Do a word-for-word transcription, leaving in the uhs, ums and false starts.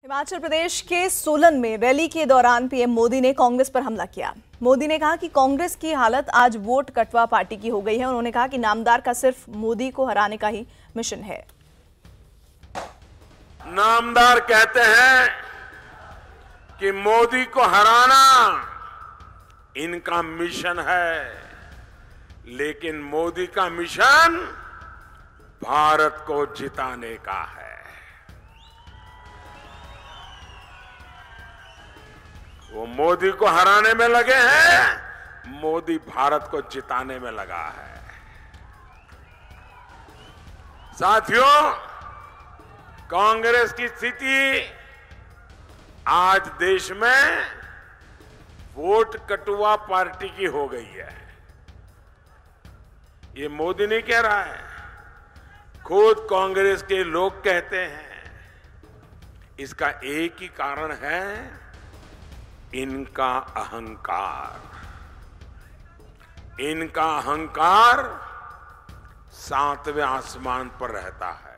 हिमाचल प्रदेश के सोलन में रैली के दौरान पीएम मोदी ने कांग्रेस पर हमला किया। मोदी ने कहा कि कांग्रेस की हालत आज वोट कटवा पार्टी की हो गई है। उन्होंने कहा कि नामदार का सिर्फ मोदी को हराने का ही मिशन है। नामदार कहते हैं कि मोदी को हराना इनका मिशन है, लेकिन मोदी का मिशन भारत को जिताने का है। वो मोदी को हराने में लगे हैं, मोदी भारत को जिताने में लगा है। साथियों, कांग्रेस की स्थिति आज देश में वोट कटुआ पार्टी की हो गई है। ये मोदी नहीं कह रहा है, खुद कांग्रेस के लोग कहते हैं। इसका एक ही कारण है, इनका अहंकार। इनका अहंकार सातवें आसमान पर रहता है।